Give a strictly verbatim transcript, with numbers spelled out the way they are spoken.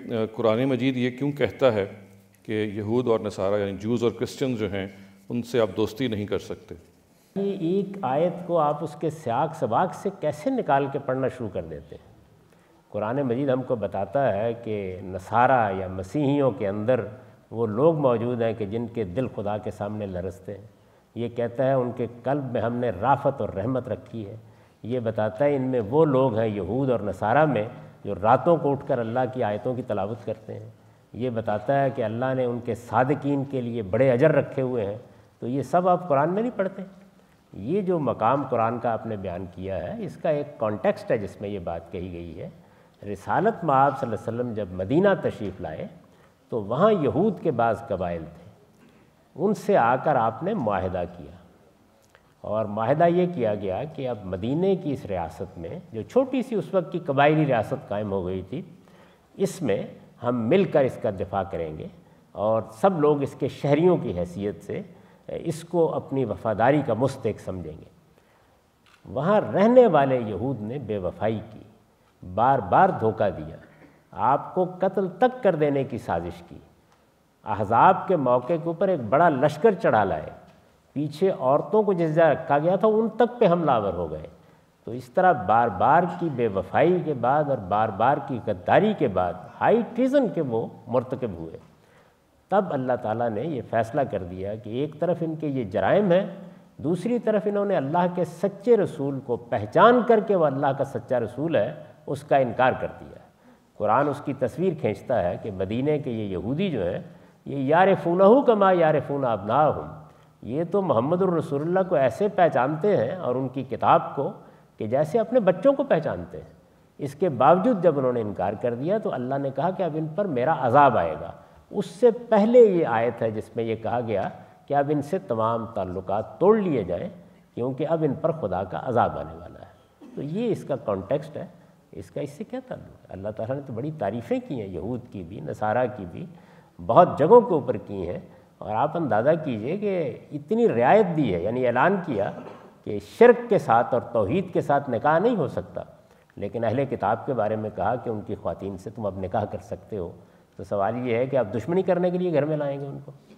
قرآن مجید یہ کیوں کہتا ہے کہ یہود اور نصارہ یعنی جوز اور کرسچن جو ہیں ان سے آپ دوستی نہیں کر سکتے؟ یہ ایک آیت کو آپ اس کے سیاق سباق سے کیسے نکال کے پڑھنا شروع کر دیتے ہیں؟ قرآن مجید ہم کو بتاتا ہے کہ نصارہ یا مسیحیوں کے اندر وہ لوگ موجود ہیں کہ جن کے دل خدا کے سامنے لرزتے ہیں۔ یہ کہتا ہے ان کے قلب میں ہم نے رافت اور رحمت رکھی ہے۔ یہ بتاتا ہے ان میں وہ لوگ ہیں یہود اور نصارہ میں جو راتوں کو اٹھ کر اللہ کی آیتوں کی تلاوت کرتے ہیں۔ یہ بتاتا ہے کہ اللہ نے ان کے صادقین کے لیے بڑے اجر رکھے ہوئے ہیں۔ تو یہ سب آپ قرآن میں نہیں پڑھتے؟ یہ جو مقام قرآن کا آپ نے بیان کیا ہے اس کا ایک کانٹیکسٹ ہے جس میں یہ بات کہی گئی ہے۔ رسالت مآب صلی اللہ علیہ وسلم جب مدینہ تشریف لائے تو وہاں یہود کے بعض قبائل تھے، ان سے آ کر آپ نے معاہدہ کیا، اور معاہدہ یہ کیا گیا کہ اب مدینہ کی اس ریاست میں جو چھوٹی سی اس وقت کی قبائلی ریاست قائم ہو گئی تھی، اس میں ہم مل کر اس کا دفاع کریں گے اور سب لوگ اس کے شہریوں کی حیثیت سے اس کو اپنی وفاداری کا مستحق سمجھیں گے۔ وہاں رہنے والے یہود نے بے وفائی کی، بار بار دھوکہ دیا، آپ کو قتل تک کر دینے کی سازش کی۔ احزاب کے موقع کے اوپر ایک بڑا لشکر چڑھا لائے، پیچھے عورتوں کو جس جگہ رکھا گیا تھا ان تک پہ حملہ آور ہو گئے۔ تو اس طرح بار بار کی بے وفائی کے بعد اور بار بار کی غداری کے بعد ہائی ٹریزن کے وہ مرتکب ہوئے۔ تب اللہ تعالیٰ نے یہ فیصلہ کر دیا کہ ایک طرف ان کے یہ جرائم ہیں، دوسری طرف انہوں نے اللہ کے سچے رسول کو پہچان کر کے وہ اللہ کا سچا رسول ہے اس کا انکار کر دیا۔ قرآن اس کی تصویر کھینچتا ہے کہ مدینہ کے یہ یہودی جو ہیں یہ یعرفونہ کما یعرفون ابناءہم، یہ تو محمد الرسول اللہ کو ایسے پہچانتے ہیں اور ان کی کتاب کو کہ جیسے اپنے بچوں کو پہچانتے ہیں۔ اس کے باوجود جب انہوں نے انکار کر دیا تو اللہ نے کہا کہ اب ان پر میرا عذاب آئے گا۔ اس سے پہلے یہ آیت ہے جس میں یہ کہا گیا کہ اب ان سے تمام تعلقات توڑ لیے جائیں کیونکہ اب ان پر خدا کا عذاب آنے والا ہے۔ تو یہ اس کا کانٹیکسٹ ہے، اس کا اس سے کیا تعلق ہے؟ اللہ تعالیٰ نے تو بڑی تعریفیں کی ہیں یہود کی بھی، نصارہ کی بھی، بہت جگہوں کے اوپر کی ہیں، اور آپ اندازہ کیجئے کہ اتنی رعایت دی ہے، یعنی اعلان کیا کہ شرک کے ساتھ اور توحید کے ساتھ نکاح نہیں ہو سکتا، لیکن اہل کتاب کے بارے میں کہا کہ ان کی خواتین سے تم اب نکاح کر سکتے ہو۔ تو سوال یہ ہے کہ آپ دشمنی کرنے کے لیے گھر میں لائیں گے ان کو؟